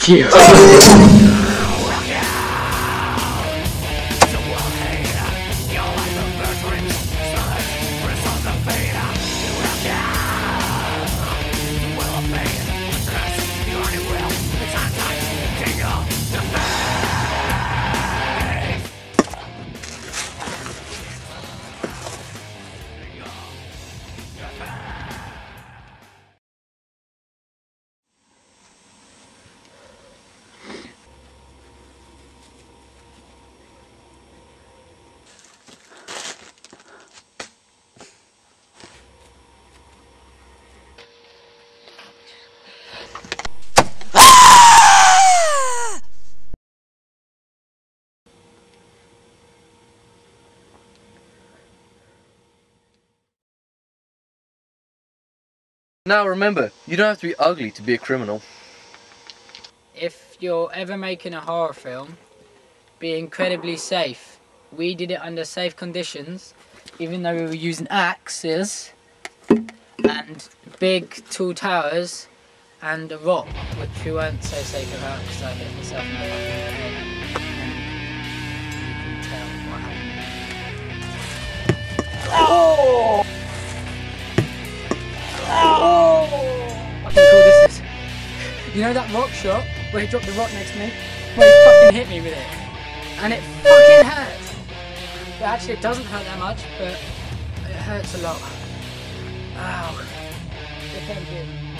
Yeah. Now remember, you don't have to be ugly to be a criminal. If you're ever making a horror film, be incredibly safe. We did it under safe conditions, even though we were using axes and big tall towers and a rock, which we weren't so safe about because I hit myself in the back of the head. And you can tell what happened. Oh! Oh! What fucking cool this is. You know that rock shot where he dropped the rock next to me? Well, he fucking hit me with it. And it fucking hurts. But actually it doesn't hurt that much, but it hurts a lot. Ow. Thank you.